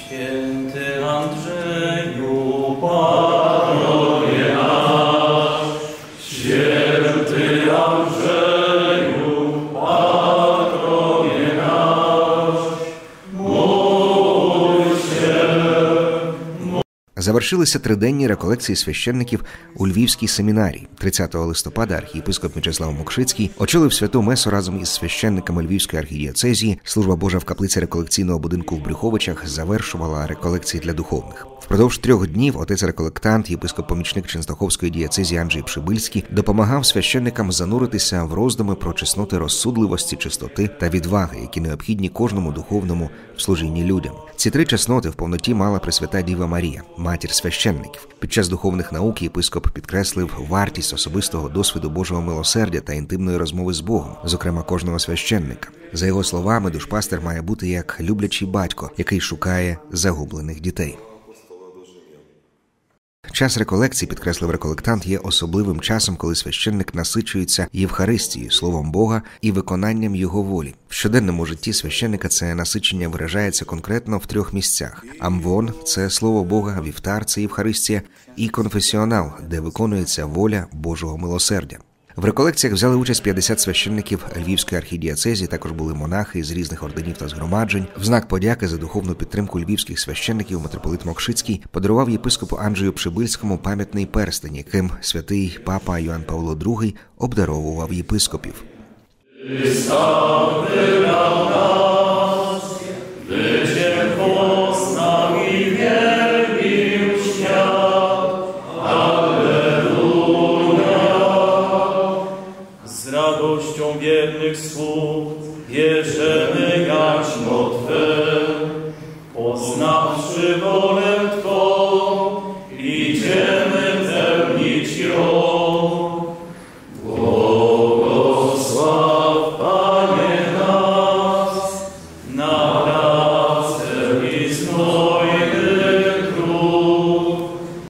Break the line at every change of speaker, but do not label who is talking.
Święty Andrzeju, patronie nasz, święty Andrzeju, patronie nasz, módl się.
Завершилися триденні реколекції священників у Львівській семінарії. 30 листопада архієпископ Мячеслав Мокшицький очолив святу месу разом із священниками Львівської архідієцезії. Служба Божа в каплиці реколекційного будинку в Брюховичах завершувала реколекції для духовних. Впродовж 3 днів отець-реколектант, єпископ-помічник Ченстоховської дієцезії Анджей Прибильський допомагав священникам зануритися в роздуми про чесноти розсудливості, чистоти та відваги, які необхідні кожному духовному в служінні людям. Ці 3 чесноти в повноті мала Пресвята Діва Марія, матір священників. Під час духовних наук єпископ підкреслив вартість особистого досвіду Божого милосердя та інтимної розмови з Богом, зокрема кожного священника. За його словами, душпастер має бути як люблячий батько, який шукає загублених дітей. Час реколекції, підкреслив реколектант, є особливим часом, коли священник насичується Євхаристією, Словом Бога і виконанням Його волі. В щоденному житті священника це насичення виражається конкретно в 3 місцях. Амвон – це Слово Бога, вівтар – це Євхаристія, і конфесіонал, де виконується воля Божого милосердя. В реколекціях взяли участь 50 священників Львівської архідієцезії, також були монахи з різних орденів та згромаджень. В знак подяки за духовну підтримку львівських священників митрополит Мокшицький подарував єпископу Анджею Прибильському пам'ятний перстень, яким святий папа Йоанн Павло II обдаровував єпископів.
Radością wiernych słów bierzemy jaśno Twe, poznawszy wolę Twą, idziemy pełnić ją.